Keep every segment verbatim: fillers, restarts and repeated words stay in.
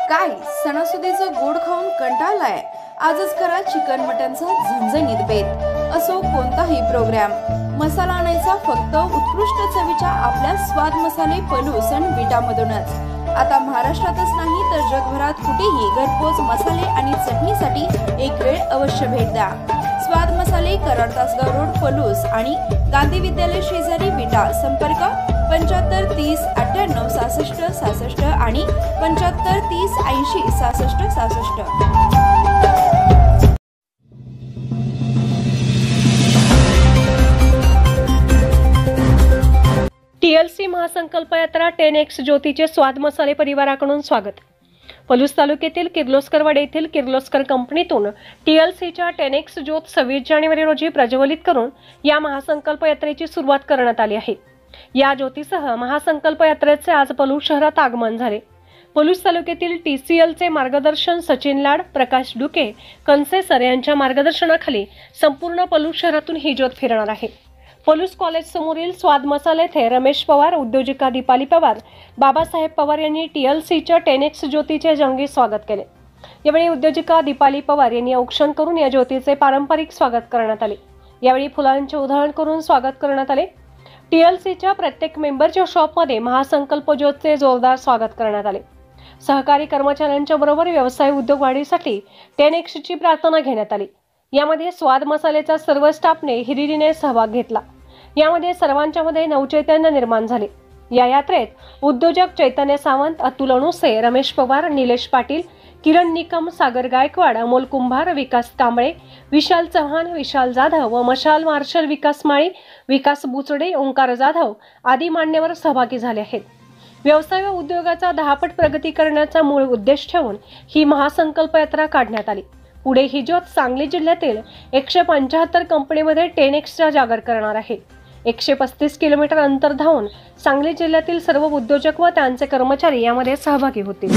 काय सणासुदीचं गोड खाऊन कंटाळलाय? आजच करा चिकन मटनचा झणझणीत बेत। असो कोणताही प्रोग्राम, मसाला आणायचा फक्त उत्कृष्ट चवीच्या आपल्या स्वाद मसाले पलूस आणि विटामधूनच। आता महाराष्ट्रातच नाही तर जगभरात कुठेही घरपोच मसाले आणि चटणीसाठी एक वेळ अवश्य भेट द्या। स्वाद मसाले, कराड तासगाव रोड, पलूस आणि गांधी विद्यालय शेजारी, विटा। संपर्क पंच्याहत्तर तीस अठ्ठ्याण्णव सहासष्ट सहासष्ट आणि पंच्याहत्तर तीस ऐंशी सहासष्ट सहासष्ट। टीएलसी महासंकल्प यात्रा टेन एक्स ज्योतीचे स्वाद मसाले परिवाराकडून स्वागत। पलूस तालुक्यातील किर्लोस्करवाडी येथील किर्लोस्कर कंपनीतून टीएलसीच्या टेन एक्स ज्योत सव्वीस जानेवारी रोजी प्रज्वलित करून या महासंकल्प यात्रेची सुरुवात करण्यात आली आहे। या ज्योतीसह महासंकल्प यात्रेचे आज पलूस शहरात आगमन झाले। पलूस तालुक्यातील टीसीएलचे मार्गदर्शन सचिन लाड, प्रकाश डुके, कन्सेसर यांच्या मार्गदर्शनाखाली संपूर्ण पलूस शहरातून ही ज्योत फिरणार आहे। पलूस कॉलेज समोरील स्वाद मसाले येथे रमेश पवार, उद्योजिका दीपाली पवार, बाबासाहेब पवार यांनी टीएलसीच्या टेन एक्स ज्योतीचे जंगी स्वागत केले। यावेळी उद्योजिका दीपाली पवार यांनी औक्षण करून या ज्योतीचे पारंपरिक स्वागत करण्यात आले। यावेळी फुलांचे उधळण करून स्वागत करण्यात आले। टीएलसीच्या प्रत्येक मेंबरच्या शॉपमध्ये महासंकल्प ज्योतचे जोरदार स्वागत करण्यात आले। सहकारी कर्मचाऱ्यांच्या बरोबर व्यवसाय उद्योग वाढीसाठी टेन एक्सची प्रार्थना घेण्यात आली। यामध्ये स्वाद मसालेचा सर्व स्टाफने हिरिरीने सहभाग घेतला। यामध्ये सर्वांच्या मध्ये नवचैतन्य निर्माण झाले। या यात्रेत उद्योजक चैतन्य सावंत, अतुल अणुसे, रमेश पवार, निलेश पाटील, किरण निकम, सागर गायकवाड, अमोल कुंभार, विकास कांबळे, विशाल चव्हाण, विशाल जाधव व मशाल मार्शल विकास माळी, विकास बुचडे, ओंकार जाधव आदी मान्यवर सहभागी झाले आहेत। व्यवसाय व उद्योगाचा दहापट प्रगती करण्याचा मूळ उद्देश ठेवून ही महासंकल्प यात्रा काढण्यात आली। पुढे ही ज्योत सांगली जिल्ह्यातील एकशे पंच्याहत्तर कंपनीमध्ये टेन एक्सचा जागर करणार आहे। एकशे पस्तीस किलोमीटर अंतर धावून सांगली जिल्ह्यातील सर्व उद्योजक व त्यांचे कर्मचारी यामध्ये सहभागी होतील।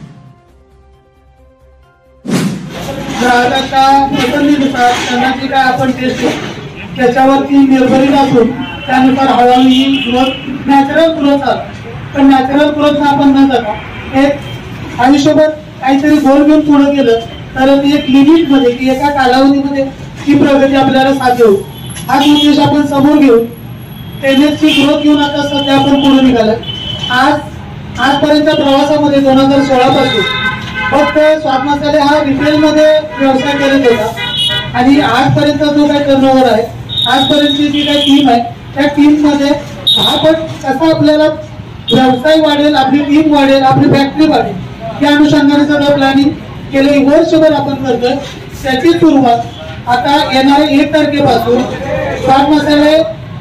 ग्राहकांच्या पसंतीनुसार त्यांना जी काय आपण टेस्ट त्याच्यावरती निर्भरित असून त्यानुसार हळूहळू ही ग्रोथ नॅचरल ग्रोथ आहे। पण नॅचरल ग्रोथ आपण न जाता एक आयुष्यभर काहीतरी गोल घेऊन पुढे गेलं तर एक लिमिट मध्ये की एका कालावधीमध्ये ही प्रगती आपल्याला साध्य होईल। हा उद्देश आपण समोर घेऊन टेनेक्सची ग्रोथ घेऊन आता सध्या आपण पुढे निघालो। आज आजपर्यंतच्या प्रवासामध्ये दोन हजार सोळा पासून फक्त स्वाद मसाले हा रिटेल मध्ये व्यवसाय करत होता आणि आजपर्यंत जो काही टर्नओव्हर आहे, आजपर्यंतची जी काही टीम आहे त्या टीम मध्ये हा पण कसा आपल्याला व्यवसाय वाढेल, आपली टीम वाढेल, आपली फॅक्टरी वाढेल या अनुषंगाने सगळं प्लॅनिंग गेले वर्षभर आपण करतोय। त्याची सुरुवात आता येणाऱ्या एक तारखेपासून स्वाद मसाले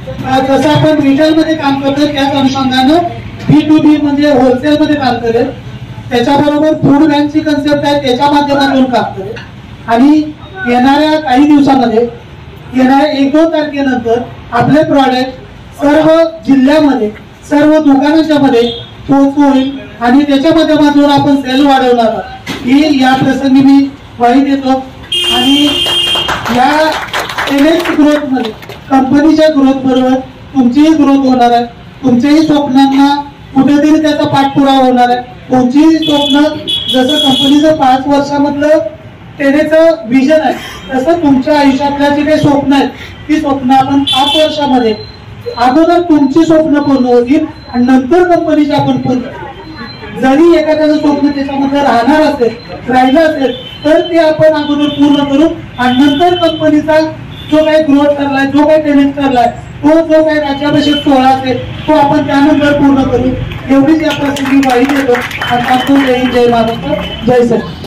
जसं आपण रिटेल मध्ये काम करतोय त्याच अनुषंगानं बी टू बी म्हणजे होलसेल मध्ये काम करेल। त्याच्याबरोबर फूड बँकची कन्सेप्ट आहे त्याच्या माध्यमातून काम करेल आणि येणाऱ्या काही दिवसामध्ये येणाऱ्या एक दोन तारखेनंतर आपले प्रॉडक्ट सर्व जिल्ह्यामध्ये सर्व दुकानांच्या मध्ये पोहोच होईल आणि त्याच्या माध्यमातून आपण सेल वाढवणार आहोत ही या प्रसंगी मी ग्वाही देतो। आणि या टेनेक्स ग्रोथ मध्ये कंपनीच्या ग्रोथ बरोबर तुमचीही ग्रोथ होणार आहे। तुमच्याही स्वप्नांना कुठेतरी त्याचा पाठपुरावा होणार आहे। तुमची स्वप्न जसं कंपनीचं पाच वर्षामधलं टेनेक्सचं विजन आहे तसं तुमच्या आयुष्यातल्या जी काही स्वप्न आहेत ती स्वप्न आपण पाच वर्षामध्ये अगोदर तुमची स्वप्न पूर्ण होतील आणि नंतर कंपनीची आपण पूर्ण। जरी एखाद्याचं स्वप्न त्याच्यामध्ये राहणार असेल राहिलं असेल तर ते आपण अगोदर पूर्ण करू आणि नंतर कंपनीचा जो काही ग्रोथ ठरलाय, जो काही टेनेक्स ठरलाय, तो जो काही राज्याभिषेक सोहळा असेल तो आपण त्यानंतर पूर्ण करू। एवढीच या प्रसंगी ग्वाही देतो आणि जय हिंद, जय महाराष्ट्र, जय सर।